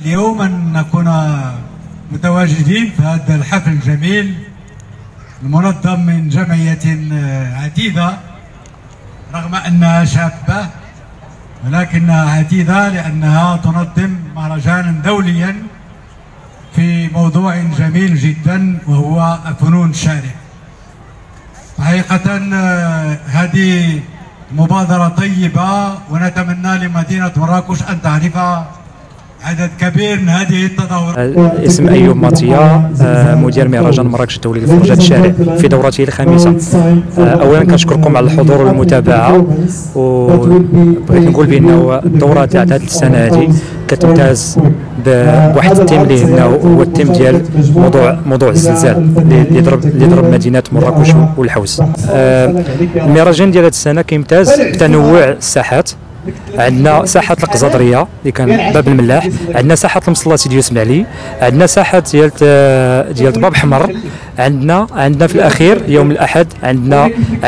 اليوم أن نكون متواجدين في هذا الحفل الجميل المنظم من جمعية عديدة، رغم أنها شابة ولكنها عديدة لأنها تنظم مهرجانا دوليا في موضوع جميل جدا وهو فنون الشارع. حقيقة هذه مبادرة طيبة، ونتمنى لمدينة مراكش أن تعرف عدد كبير من هذه التظاهرات. اسم أيوب ماتيا، مدير مهرجان مراكش الدولي لفرجة الشارع في دورته الخامسة. أولا كنشكركم على الحضور والمتابعة، وبغيت نقول بأنه الدورة تاع هذه السنة هذه كتمتاز بواحد التيم اللي هنا هو التيم ديال موضوع الزلزال اللي ضرب مدينة مراكش والحوس. المهرجان ديال هذه السنة كيمتاز بتنوع الساحات. عندنا ساحه القزادريه اللي كان باب الملاح، عندنا ساحه المصلى سيدي اسماعيلي، عندنا ساحه ديال باب حمر، عندنا في الاخير يوم الاحد عندنا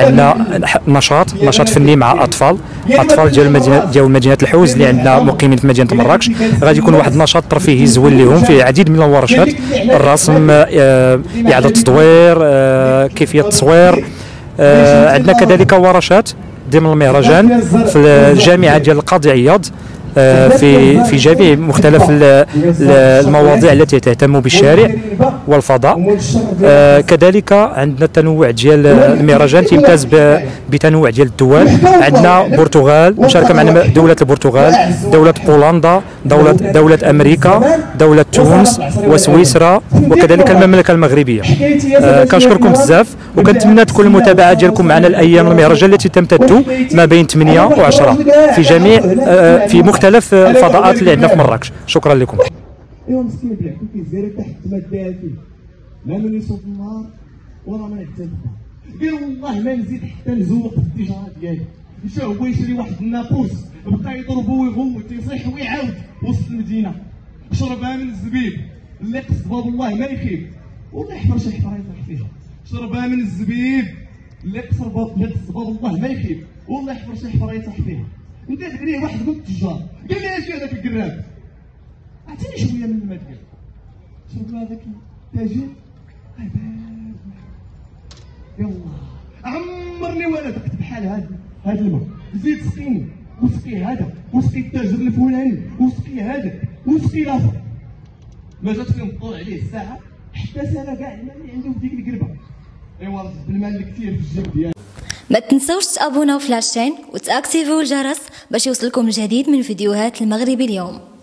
نشاط فني مع اطفال ديال مدينه الحوز اللي عندنا مقيمين في مدينه مراكش. غادي يكون واحد النشاط ترفيهي زوين لهم فيه العديد من الورشات، الرسم، اعاده التدوير، كيفيه التصوير. عندنا كذلك ورشات ضمن المهرجان في الجامعه ديال القاضي عياض في جميع مختلف المواضيع التي تهتم بالشارع والفضاء. كذلك عندنا التنوع ديال المهرجان تيمتاز بتنوع ديال الدول. عندنا البرتغال، مشاركه معنا دوله البرتغال، دوله بولندا، دوله امريكا، دوله تونس وسويسرا، وكذلك المملكه المغربيه. كنشكركم بزاف، وكنتمنى تكون المتابعه ديالكم معنا الايام المهرجان التي تمتد ما بين 8 و10 في جميع في مختلف الفضاءات اللي عندنا في مراكش. شكرا لكم. ايوا مسكين بلعبو كيزير تحت ما داير فيه، لا من يصوب النهار ولا من يحتاج قال والله ما نزيد حتى نزوق في التجاره ديالي. مشى هو يشري واحد الناقوس، بقى يضربو ويغوت يصيح ويعاود وسط المدينه. شربها من الزبيب اللي قصد باب الله ما يخيب، والله يحفر شي حفره يطيح فيها. شربها من الزبيب اللي قصد باب الله ما يخيب، والله يحفر شي حفره يطيح فيها. ندير عليه واحد من التجار قال لي اش هذاك الكراب، اعطيني شويه من الماء ديالك. شرب هذاك التاجر يلا عمرني وانا دقت بحال هذا الماء، زيد سقيني وسقي هذا وسقي التاجر الفلاني وسقي هذاك وسقي الاخر. ما جات فيهم الطول عليه الساعه حتى سالا كاع الماء اللي عنده في ديك القربه. ايوا بالماء اللي كثير في الجيب ديالي. ما تنسوش تابوناو في لاشين وتاكتيفيو الجرس باش يوصلكم الجديد من فيديوهات المغربي اليوم.